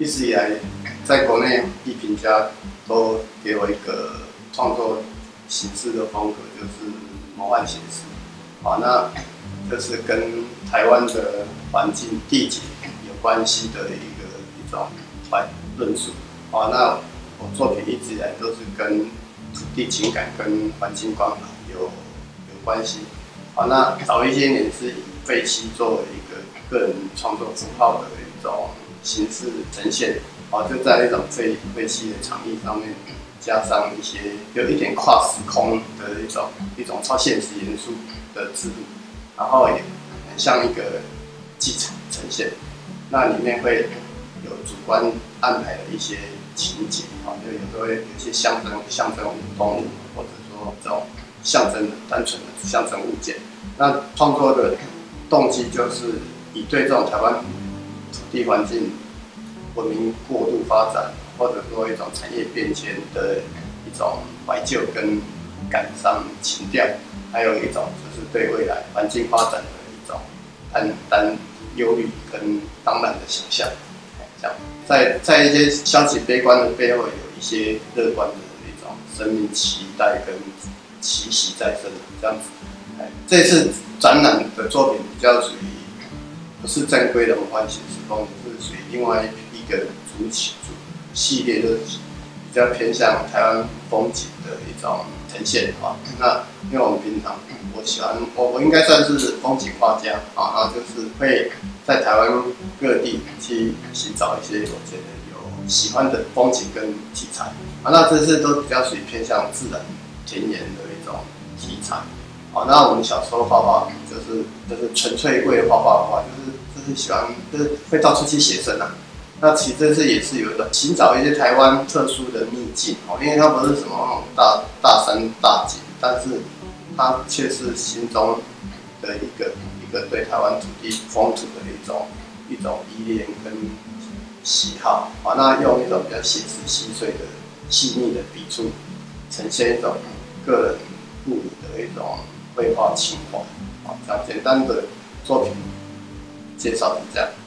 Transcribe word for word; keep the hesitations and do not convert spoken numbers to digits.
一直以来，在国内艺评家都给我一个创作形式的风格，就是魔幻写实。好，那这是跟台湾的环境地景有关系的一个一种论述。好，那我作品一直以来都是跟土地情感跟环境关怀有有关系。好，那早一些年是以废墟作为一个个人创作符号的一种形式呈现。好，就在一种废废墟的场域上面，加上一些有一点跨时空的一种一种超现实元素的制度，然后也很像一个剧场呈现。那里面会有主观安排的一些情节，啊，就有时候会有一些象征象征动物，或者说这种象征的单纯的象征物件。那创作的动机就是以对这种台湾土地环境文明过度发展，或者说一种产业变迁的一种怀旧跟感伤情调，还有一种就是对未来环境发展的一种担担忧虑跟当然的想象。这样，在在一些消极悲观的背后，有一些乐观的一种生命期待跟期许在身，这样子。这次展览的作品比较属于不是正规的魔幻写实风格，是属于另外一个主主系列，就是比较偏向台湾风景的一种呈现啊。那因为我们平常我喜欢我我应该算是风景画家啊，然后就是会在台湾各地去寻找一些我觉得有喜欢的风景跟题材啊。那这次都比较属于偏向自然田园的一种题材。好，那我们小时候画画就是就是纯粹为了画画的话，就是就是喜欢就是会到处去写生啊。那其实这次也是有一种寻找一些台湾特殊的秘境哦，因为它不是什么那种大大山大景，但是它却是心中的一个一个对台湾土地风土的一种一种依恋跟喜好。好，那用一种比较写实细碎的细腻的笔触，呈现一种个人物理的一种绘画情怀。好，这样简单的作品介绍是这样。